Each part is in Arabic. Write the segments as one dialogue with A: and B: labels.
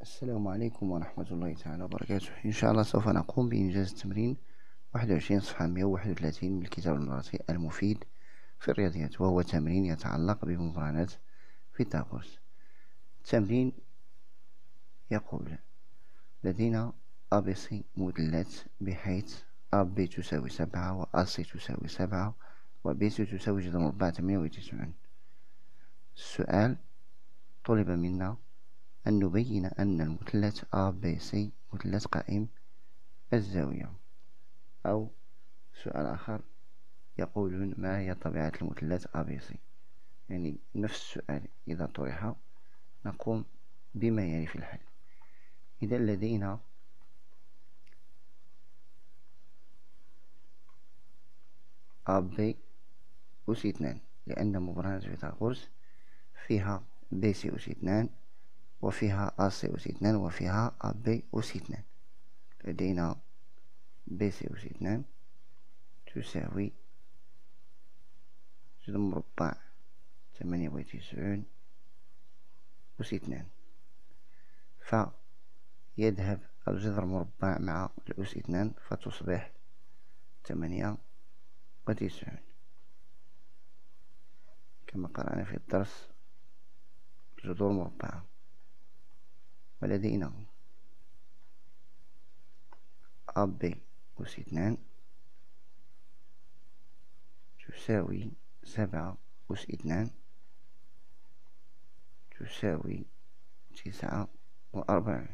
A: السلام عليكم ورحمة الله تعالى وبركاته. إن شاء الله سوف نقوم بإنجاز التمرين 21 صفحة 131 من الكتاب المدرسي المفيد في الرياضيات، وهو تمرين يتعلق بمقارنة فيثاغورس. التمرين يقول: لدينا ABC مثلث بحيث AB تساوي 7 و AC تساوي 7 و BC تساوي جذر مربع 98. السؤال: طلب منا أن نبين أن المثلث ABC مثلث قائم الزاوية. أو سؤال آخر يقولون: ما هي طبيعة المثلث ABC؟ يعني نفس السؤال إذا طرح نقوم بما يلي في الحل. إذا لدينا AB أس 2، لأن مبرهنة فيثاغورس فيها BC أس 2 وفيها AC أس 2 وفيها AB أس 2. لدينا BC أس 2 تساوي جذر مربع 98 أس 2، فيذهب الجذر مربع مع الأس 2 فتصبح 98 كما قرأنا في الدرس جذور مربعة. ولدينا AB أس 2 تساوي 7 أس 2 تساوي 49،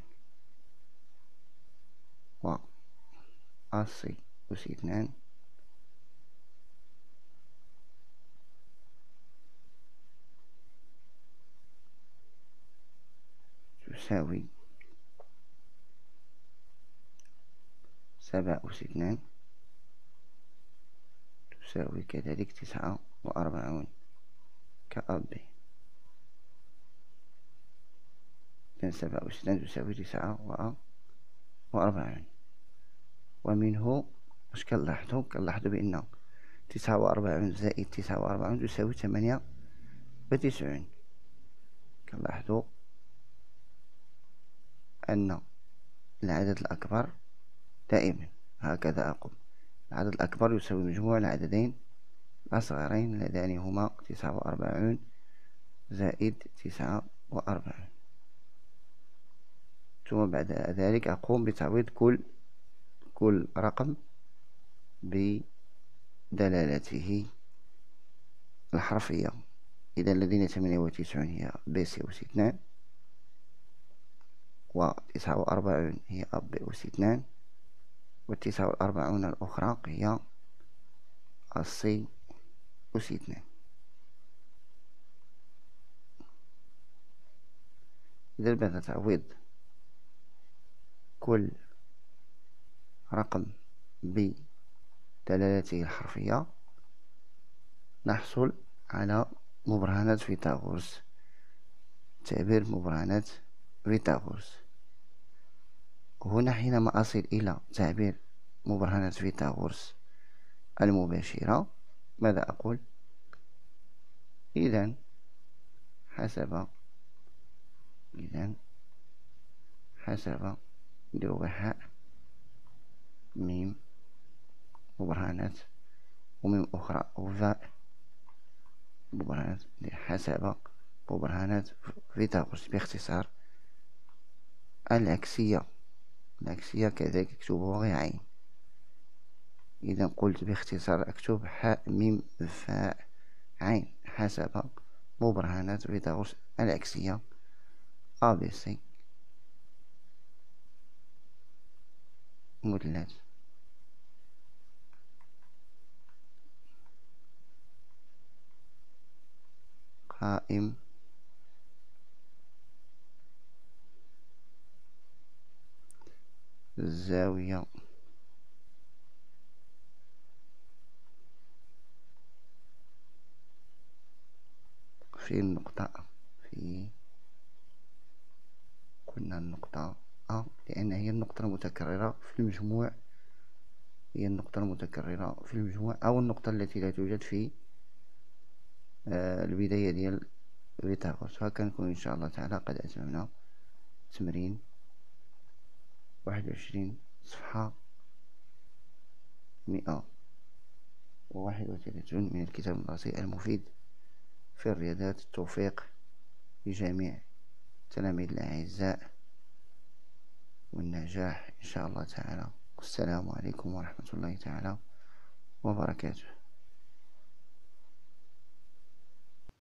A: و AC أس 2 تساوي 7 أس 2 تساوي كذلك 49 كأب. إذن 7 أس 2 تساوي 49. ومنه واش كنلاحظو بأن 49 زائد 49 تساوي 98. كنلاحظو أن العدد الأكبر دائما هكذا أقول: العدد الأكبر يساوي مجموع العددين الأصغرين اللذان هما 49 زائد 49. ثم بعد ذلك أقوم بتعويض كل رقم بدلالته الحرفية. إذا لدينا 98 هي BC أس 2، و 49 هي AB أس 2، و 49 الأخرى هي AC أس 2. إذا بعد تعويض كل رقم بدلالته الحرفية نحصل على مبرهنة فيثاغورس، تعبير مبرهنة فيثاغورس. هنا حينما أصل إلى تعبير مبرهنة فيثاغورس المباشرة ماذا أقول؟ إذن حسب نديرو حاء ميم مبرهنة وميم أخرى وفاء مبرهنة، حسب مبرهنة فيثاغورس. باختصار العكسية كذلك أكتبها غير عين. إذا قلت باختصار أكتب حاء ميم فاء عين حسب مبرهنة فيثاغورس العكسية ABC مثلث قائم الزاوية في النقطة قلنا النقطة أ لأن هي النقطة المتكررة في المجموع، أو النقطة التي لا توجد في البداية ديال فيثاغورس. هكا نكون إن شاء الله تعالى قد أتممنا تمرين 21 صفحة 131 من الكتاب المدرسي المفيد في الرياضيات. التوفيق لجميع التلاميذ الأعزاء والنجاح إن شاء الله تعالى. والسلام عليكم ورحمة الله تعالى وبركاته.